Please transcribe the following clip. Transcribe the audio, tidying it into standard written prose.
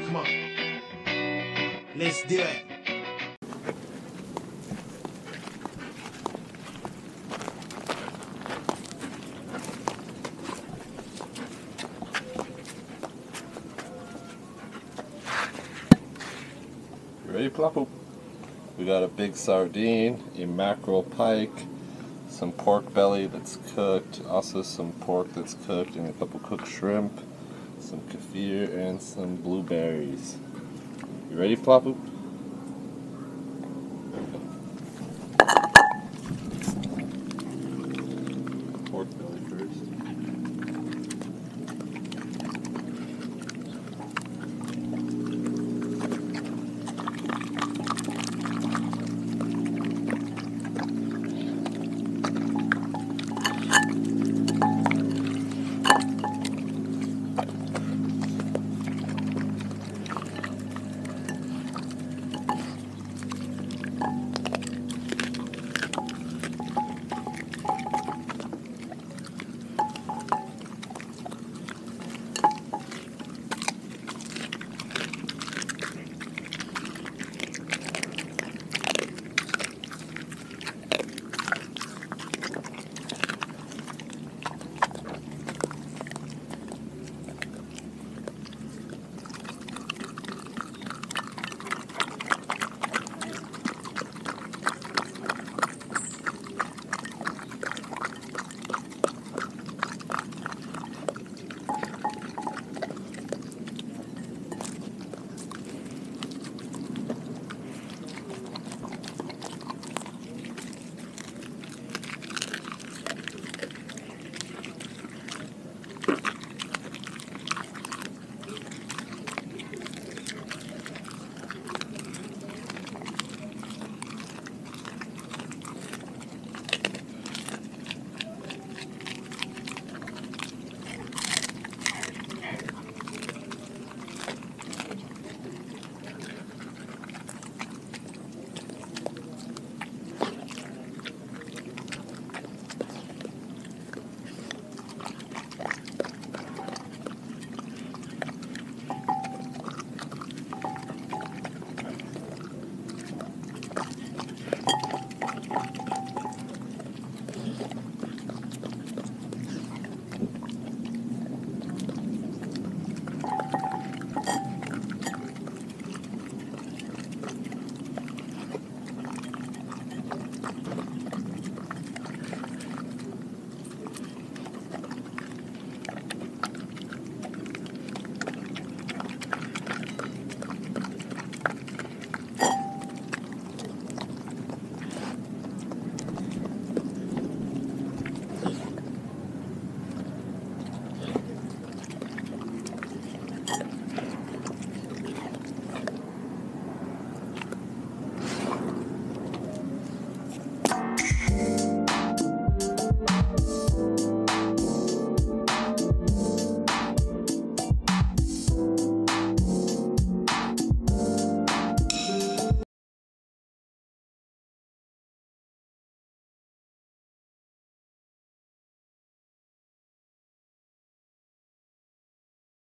Come on. Let's do it. You ready, Ploppo? We got a big sardine, a mackerel pike, some pork belly that's cooked, also some pork that's cooked, and a couple cooked shrimp, some kefir, and some blueberries. You ready, Ploppo?